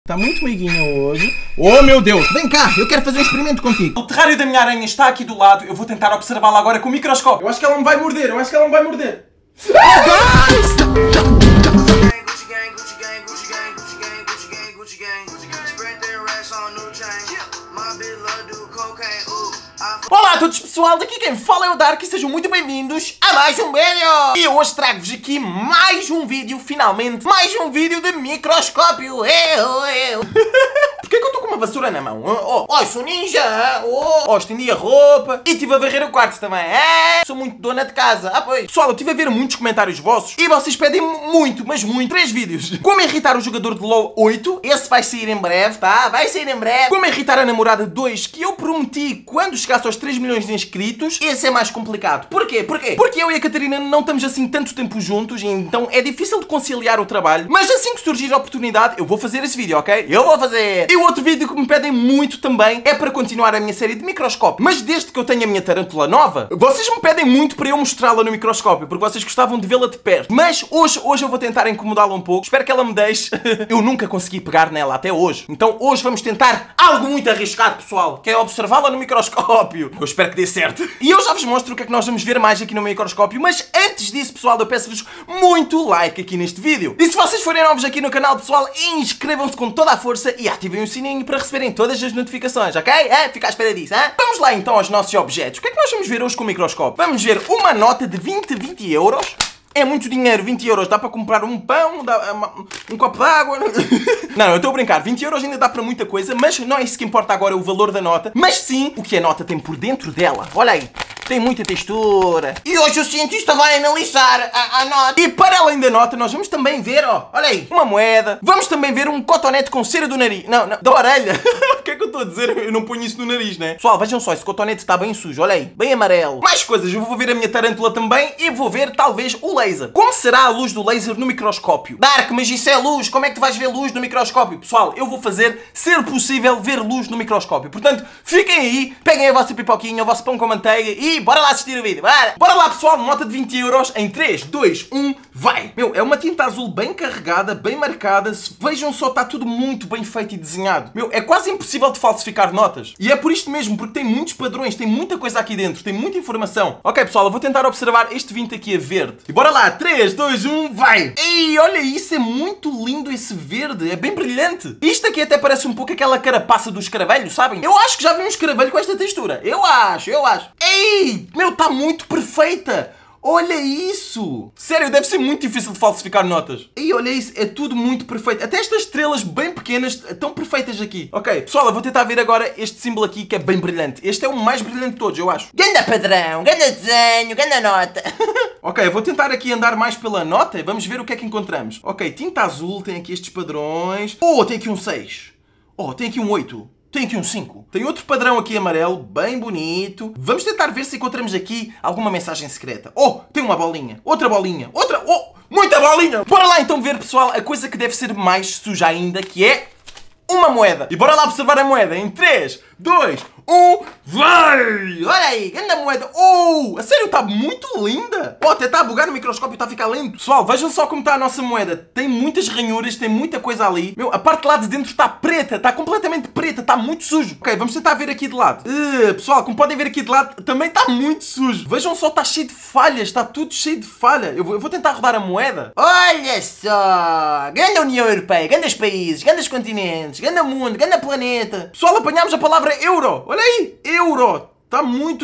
Está muito meiguinha hoje. Oh meu Deus! Vem cá, eu quero fazer um experimento contigo. O terrário da minha aranha está aqui do lado. Eu vou tentar observá-la agora com o microscópio. Eu acho que ela me vai morder, Olá a todos pessoal, daqui quem fala é o Dark e sejam muito bem-vindos a mais um vídeo! E hoje trago-vos aqui mais um vídeo, finalmente, mais um vídeo de microscópio! Porquê que eu estou com uma vassoura na mão? Oh, sou ninja! Oh, estendi a roupa e estive a varrer o quarto também! Sou muito dona de casa! Pois! Pessoal, eu estive a ver muitos comentários vossos e vocês pedem muito, mas muito, 3 vídeos. Como irritar o jogador de LoL 8, esse vai sair em breve, tá? Vai sair em breve. Como irritar a namorada 2, que eu prometi quando chegasse aos 3 milhões de inscritos, esse é mais complicado. Porquê? Porque eu e a Catarina não estamos assim tanto tempo juntos e então é difícil de conciliar o trabalho. Mas assim que surgir a oportunidade, eu vou fazer esse vídeo, ok? Eu vou fazer! E o outro vídeo que me pedem muito também é para continuar a minha série de microscópio. Mas desde que eu tenho a minha tarântula nova, vocês me pedem muito para eu mostrá-la no microscópio, porque vocês gostavam de vê-la de perto. Mas hoje eu vou tentar incomodá-la um pouco. Espero que ela me deixe. Eu nunca consegui pegar nela até hoje. Então hoje vamos tentar algo muito arriscado, pessoal, que é observá-la no microscópio. Eu espero que dê certo. E eu já vos mostro o que é que nós vamos ver mais aqui no microscópio. Mas antes disso, pessoal, eu peço-vos muito like aqui neste vídeo. E se vocês forem novos aqui no canal, pessoal, inscrevam-se com toda a força e ativem o sininho para receberem todas as notificações, ok? Fica à espera disso, hein? Vamos lá então aos nossos objetos. O que é que nós vamos ver hoje com o microscópio? Vamos ver uma nota de 20 euros. É muito dinheiro, 20 euros. Dá para comprar um pão, um copo de água. Não, eu estou a brincar. 20 euros ainda dá para muita coisa, mas não é isso que importa agora, o valor da nota. Mas sim, o que a nota tem por dentro dela. Olha aí. Tem muita textura. E hoje o cientista vai analisar a nota. E para além da nota, nós vamos também ver, olha aí, uma moeda. Vamos também ver um cotonete com cera do nariz. Não, da orelha. O que é que eu estou a dizer? Eu não ponho isso no nariz, né? Pessoal, vejam só, esse cotonete está bem sujo. Olha aí, bem amarelo. Mais coisas, eu vou ver a minha tarântula também e vou ver, talvez, o laser. Como será a luz do laser no microscópio? Dark, mas isso é luz. Como é que tu vais ver luz no microscópio? Pessoal, eu vou fazer, ser possível, ver luz no microscópio. Portanto, fiquem aí, peguem a vossa pipoquinha, o vosso pão com manteiga e bora lá assistir o vídeo. Bora lá, pessoal, nota de 20 euros em 3, 2, 1, vai! Meu, é uma tinta azul bem carregada, bem marcada. Vejam só, está tudo muito bem feito e desenhado. Meu, é quase impossível de falsificar notas. E é por isto mesmo, porque tem muitos padrões, tem muita coisa aqui dentro, tem muita informação. Ok, pessoal, eu vou tentar observar este 20 aqui a verde. E bora lá, 3, 2, 1, vai! Ei, olha isso, é muito lindo esse verde, é bem brilhante. Isto aqui até parece um pouco aquela carapaça do escaravelho, sabem? Eu acho que já vi um escaravelho com esta textura. Eu acho. Ei, meu, está muito perfeita. Olha isso! Sério, deve ser muito difícil de falsificar notas. E olha isso, é tudo muito perfeito. Até estas estrelas bem pequenas estão perfeitas aqui. Ok, pessoal, eu vou tentar ver agora este símbolo aqui que é bem brilhante. Este é o mais brilhante de todos, eu acho. Ganda padrão, ganda desenho, ganda nota. Ok, eu vou tentar aqui andar mais pela nota e vamos ver o que é que encontramos. Ok, tinta azul, tem aqui estes padrões. Oh, tem aqui um 6. Oh, tem aqui um 8. Tem aqui um 5. Tem outro padrão aqui amarelo, bem bonito. Vamos tentar ver se encontramos aqui alguma mensagem secreta. Oh, tem uma bolinha. Outra bolinha. Outra. Oh, muita bolinha. Bora lá então ver, pessoal, a coisa que deve ser mais suja ainda, que é uma moeda. E bora lá observar a moeda em 3, 2, 1, vai! Olha aí, grande moeda. Oh, a sério, está muito linda. Oh, até está a bugar no microscópio, está a ficar lindo. Pessoal, vejam só como está a nossa moeda. Tem muitas ranhuras, tem muita coisa ali. Meu, a parte de lá de dentro está preta, está completamente preta, está muito sujo. Ok, vamos tentar ver aqui de lado. Pessoal, como podem ver aqui de lado, também está muito sujo. Vejam só, está cheio de falhas, está tudo cheio de falha. Eu vou tentar rodar a moeda. Olha só, grande União Europeia, grandes países, grandes continentes, grande mundo, grande planeta. Pessoal, apanhámos a palavra euro. Olha aí, euro. Está muito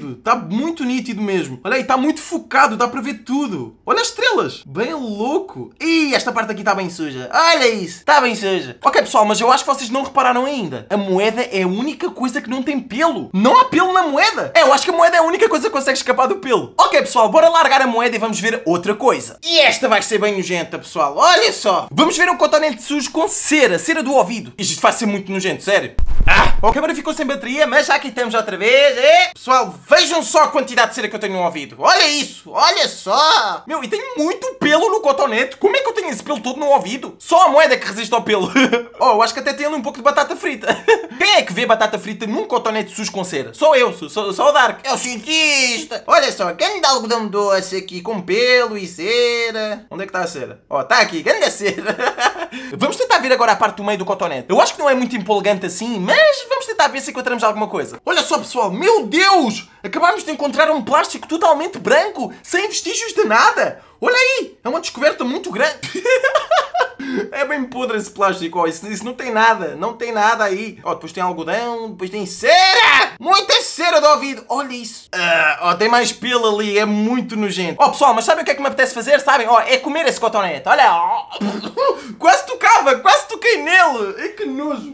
nítido mesmo. Olha aí, está muito focado, dá para ver tudo. Olha as estrelas, bem louco. E esta parte aqui está bem suja. Olha isso, está bem suja. Ok, pessoal, mas eu acho que vocês não repararam ainda. A moeda é a única coisa que não tem pelo. Não há pelo na moeda. Eu acho que a moeda é a única coisa que consegue escapar do pelo. Ok, pessoal, bora largar a moeda e vamos ver outra coisa. E esta vai ser bem nojenta, pessoal. Olha só. Vamos ver um cotonete sujo com cera do ouvido. Isto vai ser muito nojento, sério. A câmera ficou sem bateria, mas já aqui estamos outra vez. Pessoal, vejam só a quantidade de cera que eu tenho no ouvido. Olha isso, olha só. Meu, e tenho muito pelo no cotonete. Como é que eu tenho esse pelo todo no ouvido? Só a moeda que resiste ao pelo. Oh, eu acho que até tem ali um pouco de batata frita. Quem é que vê batata frita num cotonete sujo com cera? Sou eu, sou o Dark. É o cientista. Olha só, grande algodão doce aqui com pelo e cera. Onde é que está a cera? Ó, está aqui, grande a cera. Vamos tentar ver agora a parte do meio do cotonete. Eu acho que não é muito empolgante assim, mas vamos tentar ver se encontramos alguma coisa. Olha só, pessoal, meu Deus! Acabámos de encontrar um plástico totalmente branco, sem vestígios de nada. Olha aí, é uma descoberta muito grande. É bem podre esse plástico, ó. Isso não tem nada, não tem nada aí. Ó, depois tem algodão, depois tem cera! Muita cera do ouvido, olha isso. Ó, tem mais pelo ali, é muito nojento. Ó, pessoal, mas sabem o que é que me apetece fazer? Sabem? Ó, é comer esse cotonete, olha, ó. Quase toquei nele. Ai, que nojo.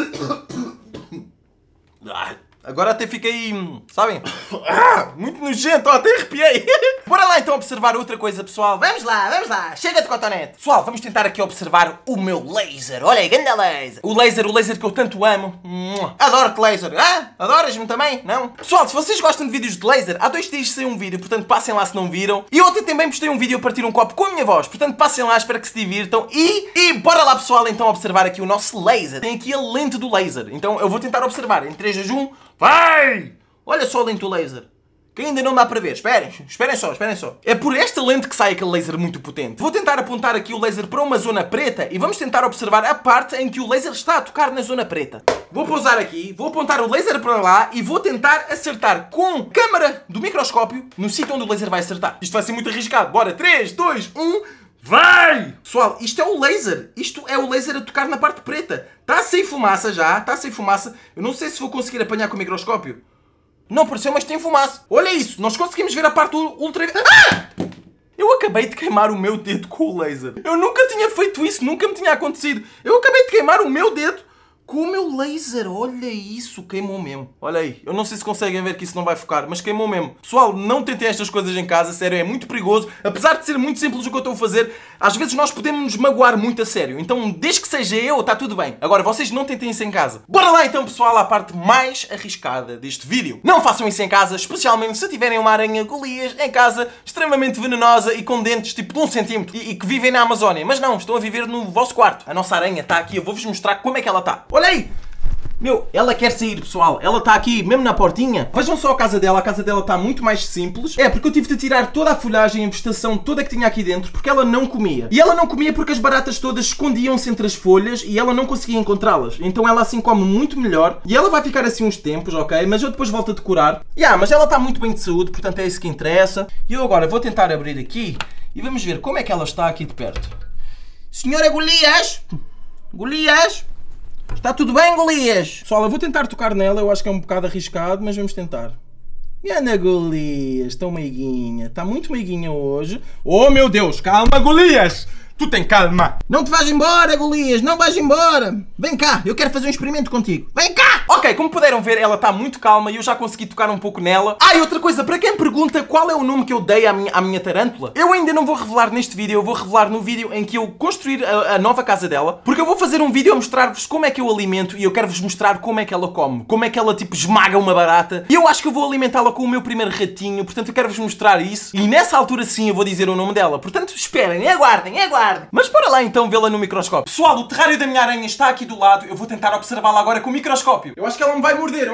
Agora até fiquei, sabem? Muito nojento, ó, até arrepiei. Bora lá então observar outra coisa, pessoal. Vamos lá. Chega de cotonete. Pessoal, vamos tentar aqui observar o meu laser. Olha aí, grande laser. O laser que eu tanto amo. Adoro-te, laser. Adoras-me também? Não? Pessoal, se vocês gostam de vídeos de laser, há 2 dias saiu um vídeo, portanto passem lá se não viram. E ontem também postei um vídeo a partir um copo com a minha voz, portanto passem lá, espero que se divirtam. E bora lá, pessoal, então observar aqui o nosso laser. Tem aqui a lente do laser. Então eu vou tentar observar. Em 3, 2, 1... Vai! Olha só a lente do laser. Que ainda não dá para ver. Esperem só. É por esta lente que sai aquele laser muito potente. Vou tentar apontar aqui o laser para uma zona preta e vamos tentar observar a parte em que o laser está a tocar na zona preta. Vou pousar aqui, vou apontar o laser para lá e vou tentar acertar com a câmara do microscópio no sítio onde o laser vai acertar. Isto vai ser muito arriscado. Bora, 3, 2, 1... Vai! Pessoal, isto é o laser. Isto é o laser a tocar na parte preta. Está sem fumaça já, está sem fumaça. Eu não sei se vou conseguir apanhar com o microscópio. Não pareceu, mas tem fumaça. Olha isso, nós conseguimos ver a parte ultra... Eu acabei de queimar o meu dedo com o laser. Eu nunca tinha feito isso, nunca me tinha acontecido. Eu acabei de queimar o meu dedo com o meu laser. Olha isso, queimou mesmo. Olha aí, eu não sei se conseguem ver que isso não vai focar, mas queimou mesmo. Pessoal, não tentem estas coisas em casa, sério, é muito perigoso. Apesar de ser muito simples o que eu estou a fazer, às vezes nós podemos nos magoar muito a sério. Então, desde que seja eu, está tudo bem. Agora, vocês não tentem isso em casa. Bora lá então, pessoal, à parte mais arriscada deste vídeo. Não façam isso em casa, especialmente se tiverem uma aranha Golias em casa, extremamente venenosa e com dentes tipo de 1 centímetro e que vivem na Amazónia. Mas não, estão a viver no vosso quarto. A nossa aranha está aqui, eu vou-vos mostrar como é que ela está. Olha aí! Meu, ela quer sair, pessoal. Ela está aqui, mesmo na portinha. Vejam só a casa dela está muito mais simples. É, porque eu tive de tirar toda a folhagem e a vegetação toda que tinha aqui dentro, porque ela não comia. E ela não comia porque as baratas todas escondiam-se entre as folhas e ela não conseguia encontrá-las. Então ela assim come muito melhor. E ela vai ficar assim uns tempos, ok? Mas eu depois volto a decorar. Mas ela está muito bem de saúde, portanto é isso que interessa. E eu agora vou tentar abrir aqui e vamos ver como é que ela está aqui de perto. Senhora Golias! Golias! Está tudo bem, Golias? Pessoal, eu vou tentar tocar nela, eu acho que é um bocado arriscado, mas vamos tentar. E Ana Golias, tão meiguinha, está muito meiguinha hoje. Oh meu Deus, calma Golias! Tu tem calma! Não te vais embora, Golias, não vais embora! Vem cá, eu quero fazer um experimento contigo. Vem cá! Ok, como puderam ver, ela está muito calma e eu já consegui tocar um pouco nela. E outra coisa, para quem pergunta qual é o nome que eu dei à minha tarântula, eu ainda não vou revelar neste vídeo, eu vou revelar no vídeo em que eu construir a nova casa dela, porque eu vou fazer um vídeo a mostrar-vos como é que eu alimento e eu quero-vos mostrar como é que ela come, como é que ela tipo esmaga uma barata. E eu acho que eu vou alimentá-la com o meu primeiro ratinho, portanto eu quero-vos mostrar isso e nessa altura sim eu vou dizer o nome dela. Portanto esperem, aguardem. Mas para lá então vê-la no microscópio. Pessoal, o terrário da minha aranha está aqui do lado, eu vou tentar observá-la agora com o microscópio. Eu acho que ela me vai morder,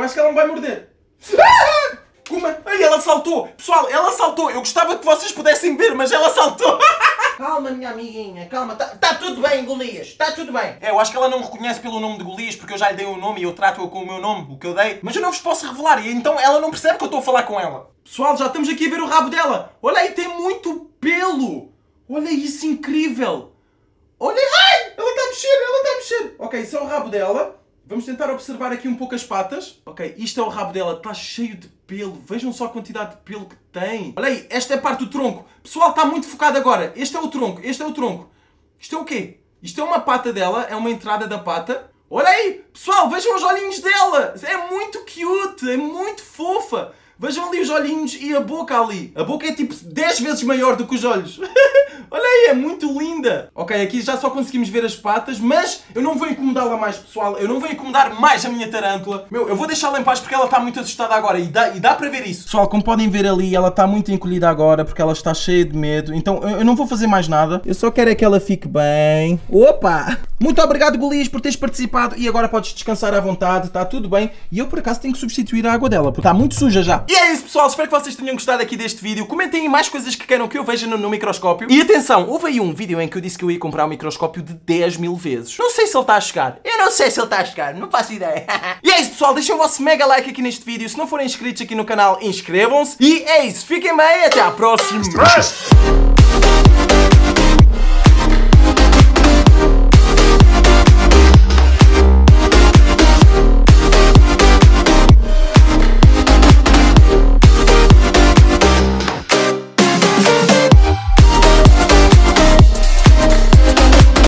Como? Ai, ela saltou! Pessoal, ela saltou! Eu gostava que vocês pudessem ver, mas ela saltou! Calma, minha amiguinha, calma. Tá tudo bem, Golias, está tudo bem. Eu acho que ela não me reconhece pelo nome de Golias, porque eu já lhe dei um nome e eu trato-a com o meu nome, o que eu dei. Mas eu não vos posso revelar, e então ela não percebe que eu estou a falar com ela. Pessoal, já estamos aqui a ver o rabo dela. Olha aí, tem muito pelo. Olha isso, incrível. Olha, ai, ela está a mexer. Ok, isso é o rabo dela. Vamos tentar observar aqui um pouco as patas. Ok, isto é o rabo dela, está cheio de pelo. Vejam só a quantidade de pelo que tem. Olha aí, esta é a parte do tronco. Pessoal, está muito focado agora. Este é o tronco. Isto é o quê? Isto é uma pata dela, é uma entrada da pata. Olha aí, pessoal, vejam os olhinhos dela. É muito cute, é muito fofa. Vejam ali os olhinhos e a boca ali. A boca é tipo 10 vezes maior do que os olhos. Olha aí, é muito linda. Ok, aqui já só conseguimos ver as patas, mas eu não vou incomodá-la mais, pessoal. Eu não vou incomodar mais a minha tarântula. Meu, eu vou deixá-la em paz porque ela está muito assustada agora e dá para ver isso. Pessoal, como podem ver ali, ela está muito encolhida agora porque ela está cheia de medo. Então eu não vou fazer mais nada. Eu só quero é que ela fique bem. Opa! Muito obrigado, Golias, por teres participado e agora podes descansar à vontade, está tudo bem. E eu, por acaso, tenho que substituir a água dela, porque está muito suja já. E é isso, pessoal, espero que vocês tenham gostado aqui deste vídeo. Comentem aí mais coisas que queiram que eu veja no microscópio. E atenção, houve aí um vídeo em que eu disse que eu ia comprar um microscópio de 10.000 vezes. Não sei se ele está a chegar. Eu não sei se ele está a chegar, não faço ideia. E é isso, pessoal, deixem o vosso mega like aqui neste vídeo. Se não forem inscritos aqui no canal, inscrevam-se. E é isso, fiquem bem e até à próxima.